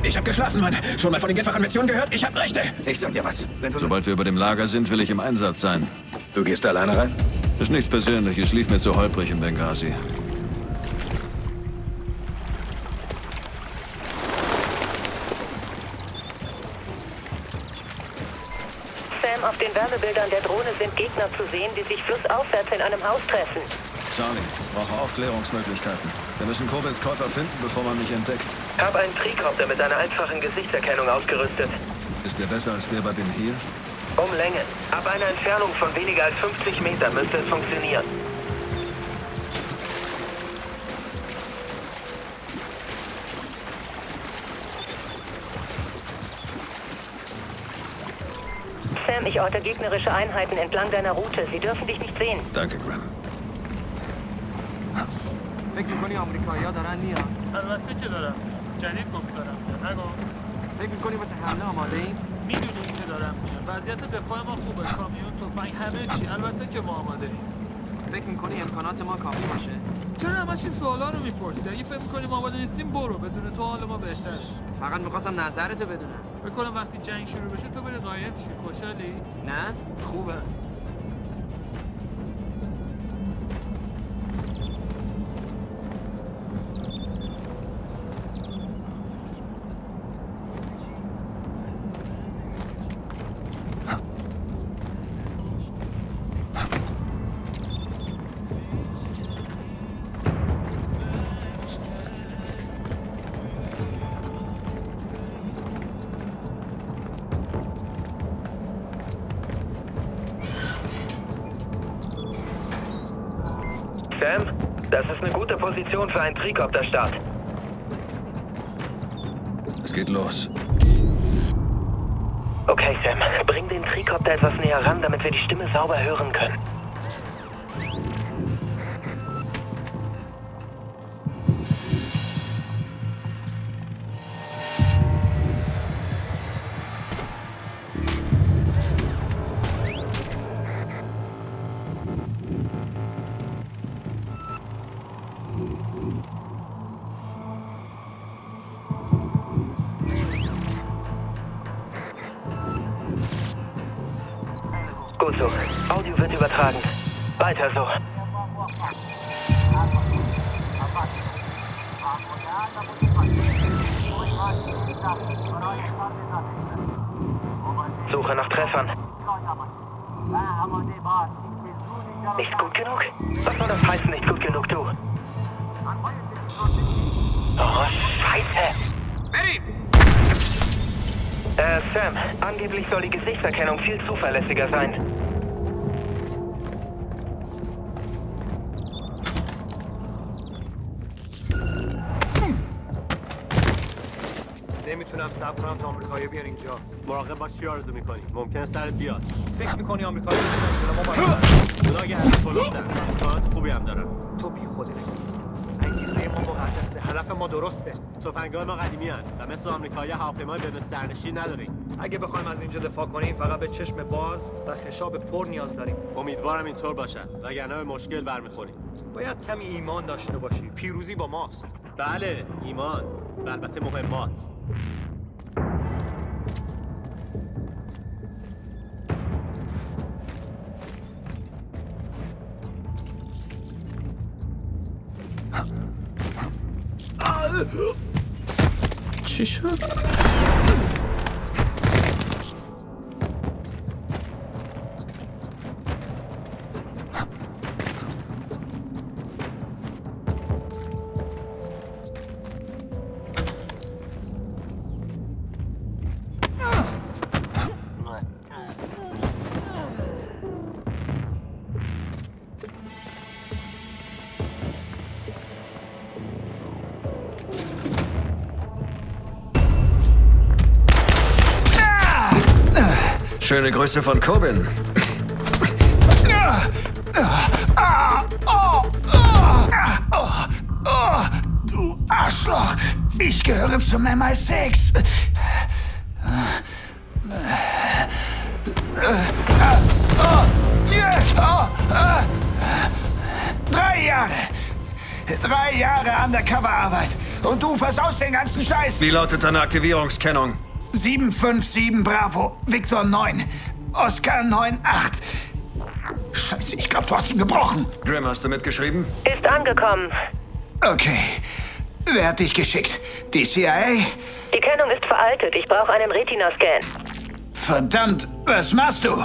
Ich hab geschlafen, Mann. Schon mal von den Genfer-Konventionen gehört? Ich hab Rechte. Ich sag dir was. Wenn du... Sobald wir über dem Lager sind, will ich im Einsatz sein. Du gehst alleine rein? Ist nichts Persönliches, lief mir zu holprig in Benghazi. Sam, auf den Wärmebildern der Drohne sind Gegner zu sehen, die sich flussaufwärts in einem Haus treffen. Charlie, brauche Aufklärungsmöglichkeiten. Wir müssen Kobins Käufer finden, bevor man mich entdeckt. Hab einen Tricopter mit einer einfachen Gesichtserkennung ausgerüstet. Ist der besser als der bei Ben hier? Um Länge. Ab einer Entfernung von weniger als 50 Metern müsste es funktionieren. Sam, ich orte gegnerische Einheiten entlang deiner Route. Sie dürfen dich nicht sehen. Danke, Graham. فکر میکنی آمریکایی‌ها دارن میان؟ البته که دارم. جدید گفتی دارم میان. نگو. فکر میکنی واسه حمله آماده ایم؟ میدونی که دارم میان. وضعیت دفاع ما خوبه. کامیون، تفنگ، همه چی. البته که ما آماده ایم. فکر میکنی امکانات ما کافی باشه؟ چرا همش این سوالا رو میپرسی؟ اگه فکر میکنی ما آماده نیستیم برو. بدون تو حال ما بهتره. فقط میخواستم نظرتو بدونم. فکر کنم وقتی جنگ شروع بشه تو بری قایم شی. خوشحالی؟ نه؟ خوبه. Sam, das ist eine gute Position für einen Tricopter-Start. Es geht los. Okay, Sam, bring den Tricopter etwas näher ran, damit wir die Stimme sauber hören können. Gut so. Audio wird übertragen. Weiter so. Suche nach Treffern. Nicht gut genug? Was soll das heißen, nicht gut genug, du? Oh, Scheiße! Sam, angeblich soll die Gesichtserkennung viel zuverlässiger sein. نمیتونم صبر کنم تا آمریکایی بیان اینجا. مراقب باش چی آرزو میکنی؟ ممکنه سرت بیاد. فکر میکنی آمریکایی میتونن ما باید خدا که هدف بلندن. امکانات خوبی هم دارن. تو بی خوده انگیزه ما مقدسه. هدف ما درسته. تفنگ‌های ما قدیمی هن و مثل آمریکایی هواپیمای بدون سرنشین نداریم. اگه بخوایم از اینجا دفاع کنیم فقط به چشم باز و خشاب پر نیاز داریم. امیدوارم اینطور باشن وگرنه به مشکل برمیخوریم. باید کمی ایمان داشته باشی. پیروزی با ماست. بله، ایمان و البته مهمات. چی شد؟ Schöne Grüße von Kobin. Du Arschloch! Ich gehöre zum MI6. 3 Jahre. 3 Jahre Undercover-Arbeit. Und du versaust den ganzen Scheiß. Wie lautet deine Aktivierungskennung? 757 Bravo, Victor 9, Oscar 98. Scheiße, ich glaube, du hast ihn gebrochen. Grim, hast du mitgeschrieben? Ist angekommen. Okay. Wer hat dich geschickt? Die CIA? Die Kennung ist veraltet. Ich brauche einen Retina-Scan. Verdammt, was machst du?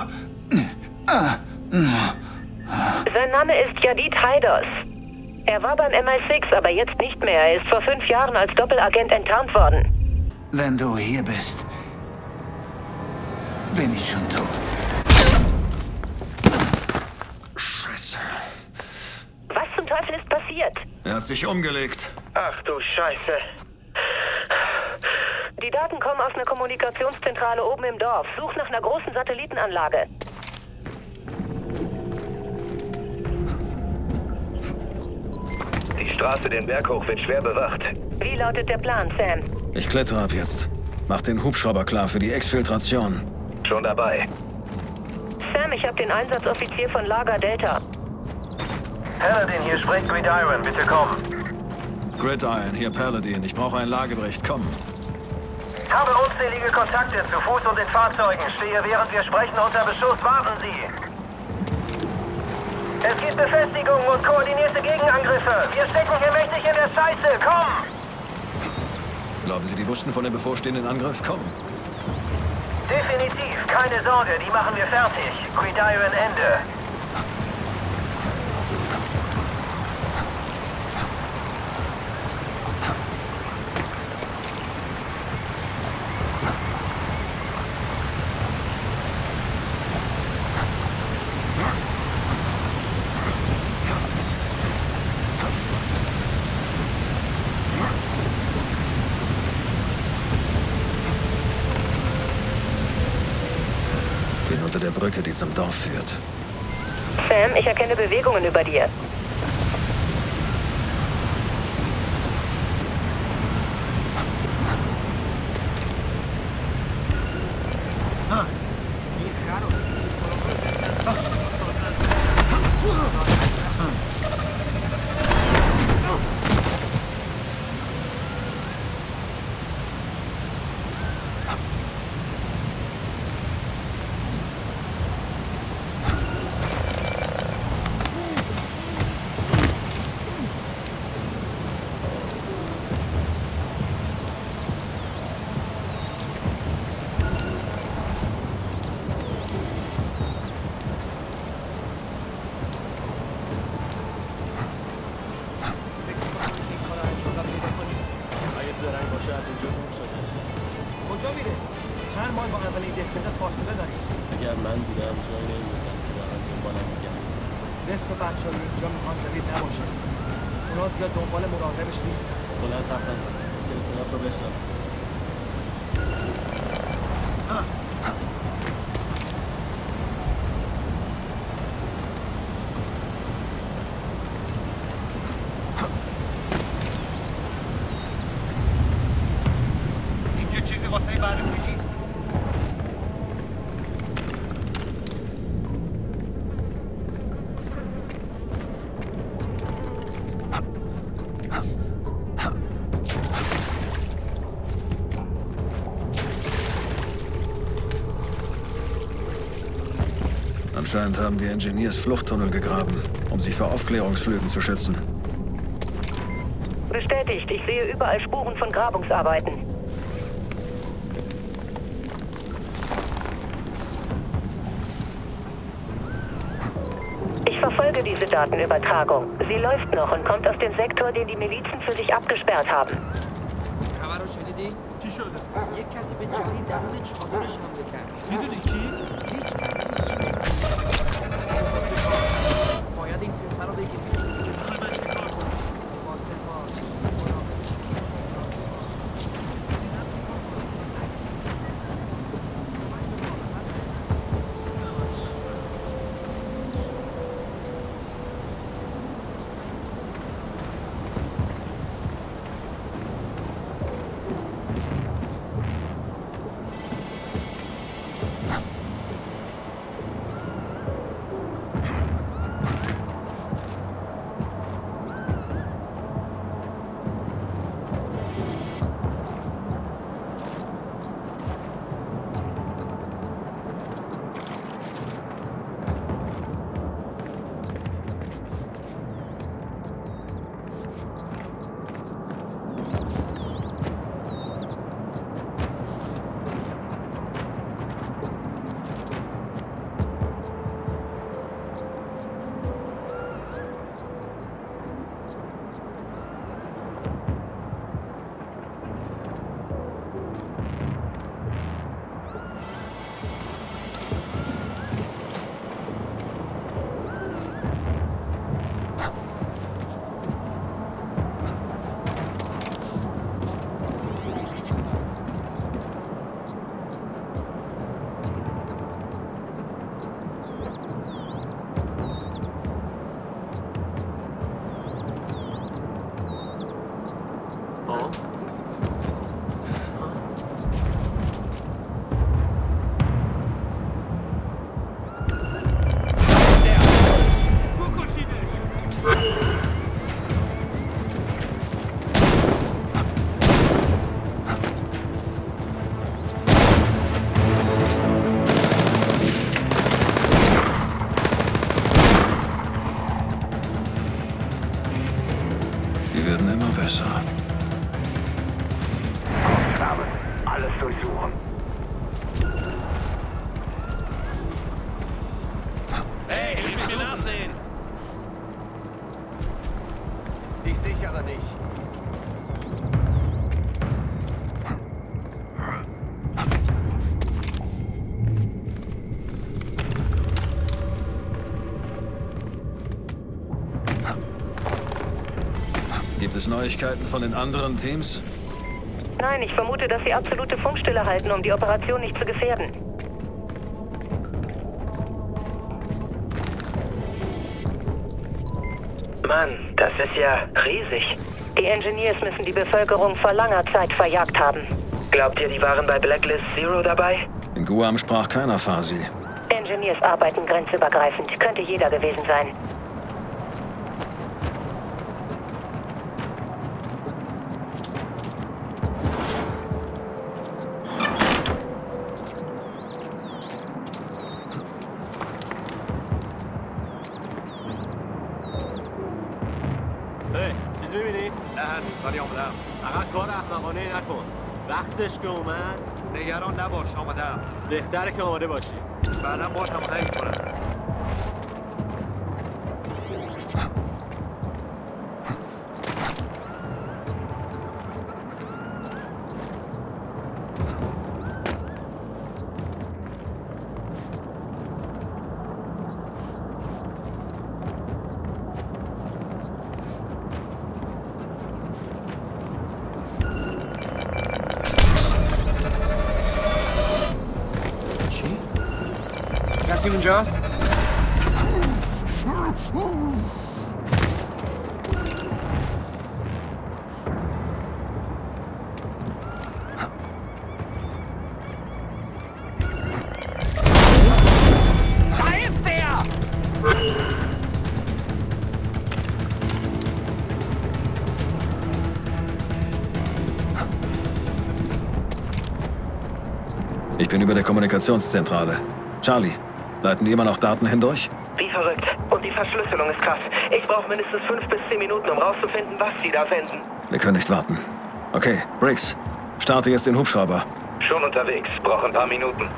Sein Name ist Jadid Haidos. Er war beim MI6, aber jetzt nicht mehr. Er ist vor 5 Jahren als Doppelagent enttarnt worden. Wenn du hier bist, bin ich schon tot. Scheiße. Was zum Teufel ist passiert? Er hat sich umgelegt. Ach du Scheiße. Die Daten kommen aus einer Kommunikationszentrale oben im Dorf. Such nach einer großen Satellitenanlage. Die Straße den Berg hoch wird schwer bewacht. Wie lautet der Plan, Sam? Ich klettere ab jetzt. Mach den Hubschrauber klar für die Exfiltration. Schon dabei. Sam, ich habe den Einsatzoffizier von Lager Delta. Paladin, hier spricht Gridiron. Bitte komm. Gridiron, hier Paladin. Ich brauche einen Lagebericht. Komm. Habe unzählige Kontakte zu Fuß und in Fahrzeugen. Stehe während wir sprechen unter Beschuss. Warten Sie. Es gibt Befestigungen und koordinierte Gegenangriffe. Wir stecken hier mächtig in der Scheiße. Komm! Glauben Sie, die wussten von dem bevorstehenden Angriff? Komm. Definitiv. Keine Sorge. Die machen wir fertig. Gridiron Ende. Unter der Brücke, die zum Dorf führt. Sam, ich erkenne Bewegungen über dir. کجا میره؟ چند مایل با اولین دهکده فاصله داریم. اگر من بودم جایی نمیدم که دارم دنبالم میگم. نصف بچه‌ها اینجا میخوان جدید نباشن. اونا زیاد دنبال مراقبش نیستن. بلند حرف نزن. ممکنه صداش رو بشنوم. اینجا چیزی واسه بررسی نیست. Anscheinend haben die Engineers Fluchttunnel gegraben, um sich vor Aufklärungsflügen zu schützen. Bestätigt, ich sehe überall Spuren von Grabungsarbeiten. Ich verfolge diese Datenübertragung. Sie läuft noch und kommt aus dem Sektor, den die Milizen für sich abgesperrt haben. خبر رو شنیدی؟ چی شده؟ یک کسی به جلیل درون چادرش حمله کرد. میدونی کی؟ هیچ باید این پسر رو بگیریم. Ha! sichere nicht. Gibt es Neuigkeiten von den anderen Teams? Nein, ich vermute, dass sie absolute Funkstille halten, um die Operation nicht zu gefährden. Mann, das ist ja riesig. Die Engineers müssen die Bevölkerung vor langer Zeit verjagt haben. Glaubt ihr, die waren bei Blacklist Zero dabei? In Guam sprach keiner Farsi. Engineers arbeiten grenzübergreifend. Könnte jeder gewesen sein. چیزی می‌بینی؟ نه هنوز ولی آمدم. فقط کار احمقانه نکن. وقتش که اومد نگران نباش آمدم. بهتره که آماده باشی. بعدم باش آماده می‌کنم. کسی اونجاست؟ Ich bin über der Kommunikationszentrale. Charlie, leiten die immer noch Daten hindurch? Wie verrückt. Und die Verschlüsselung ist krass. Ich brauche mindestens 5 bis 10 Minuten, um rauszufinden, was sie da senden. Wir können nicht warten. Okay, Briggs, starte jetzt den Hubschrauber. Schon unterwegs. Brauche ein paar Minuten.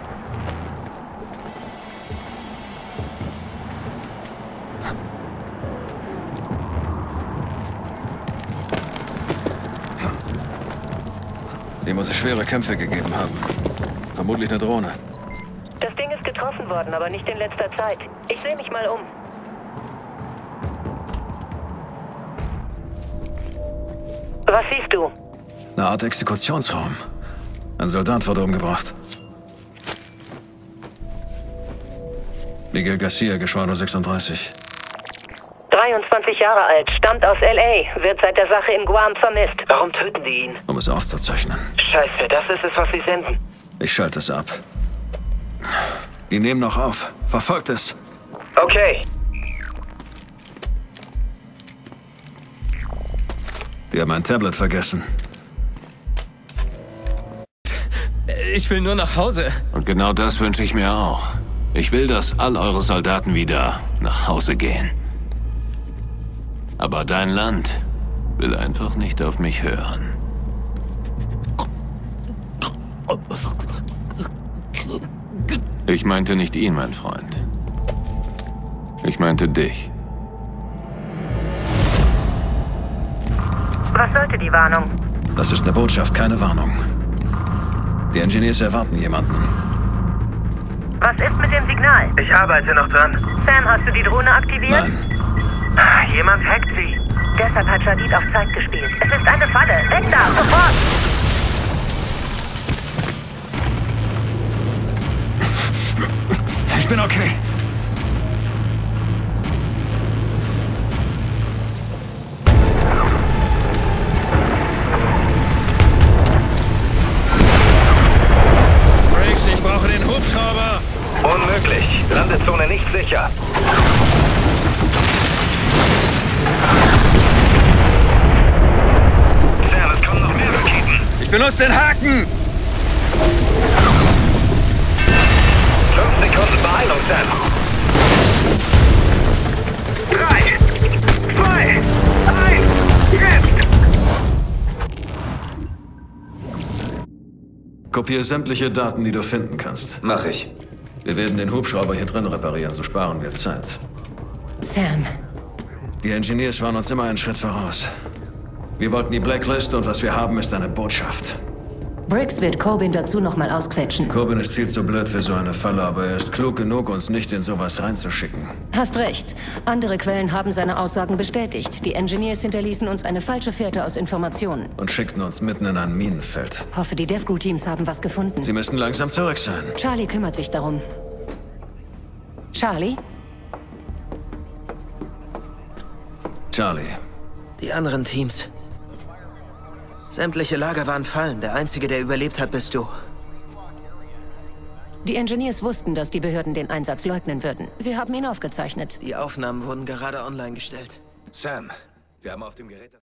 Dem muss es schwere Kämpfe gegeben haben. Vermutlich eine Drohne. Das Ding ist getroffen worden, aber nicht in letzter Zeit. Ich sehe mich mal um. Was siehst du? Eine Art Exekutionsraum. Ein Soldat wurde umgebracht. Miguel Garcia, Geschwader 36. 23 Jahre alt, stammt aus L.A., wird seit der Sache in Guam vermisst. Warum töten die ihn? Um es aufzuzeichnen. Scheiße, das ist es, was sie senden. Ich schalte es ab. Die nehmen noch auf. Verfolgt es. Okay. Die haben ein Tablet vergessen. Ich will nur nach Hause. Und genau das wünsche ich mir auch. Ich will, dass all eure Soldaten wieder nach Hause gehen. Aber dein Land will einfach nicht auf mich hören. Ich meinte nicht ihn, mein Freund. Ich meinte dich. Was sollte die Warnung? Das ist eine Botschaft, keine Warnung. Die Engineers erwarten jemanden. Was ist mit dem Signal? Ich arbeite noch dran. Sam, hast du die Drohne aktiviert? Nein. Jemand hackt sie. Deshalb hat Jadid auf Zeit gespielt. Es ist eine Falle. Weg da, sofort! Ich bin okay. Briggs, ich brauche den Hubschrauber. Unmöglich. Landezone nicht sicher. Sam, es kommen noch mehr Raketen. Ich benutze den Haken. 5 Sekunden Beeilung, Sam. 3, 2, 1, jetzt! Kopiere sämtliche Daten, die du finden kannst. Mach ich. Wir werden den Hubschrauber hier drin reparieren, so sparen wir Zeit. Sam. Die Engineers waren uns immer einen Schritt voraus. Wir wollten die Blacklist und was wir haben, ist eine Botschaft. Briggs wird Corbin dazu nochmal ausquetschen. Corbin ist viel zu blöd für so eine Falle, aber er ist klug genug, uns nicht in sowas reinzuschicken. Hast recht. Andere Quellen haben seine Aussagen bestätigt. Die Engineers hinterließen uns eine falsche Fährte aus Informationen. Und schickten uns mitten in ein Minenfeld. Hoffe, die DEFCON-Teams haben was gefunden. Sie müssten langsam zurück sein. Charlie kümmert sich darum. Charlie? Charlie. Die anderen Teams. Sämtliche Lager waren fallen. Der Einzige, der überlebt hat, bist du. Die Engineers wussten, dass die Behörden den Einsatz leugnen würden. Sie haben ihn aufgezeichnet. Die Aufnahmen wurden gerade online gestellt. Sam, wir haben auf dem Gerät...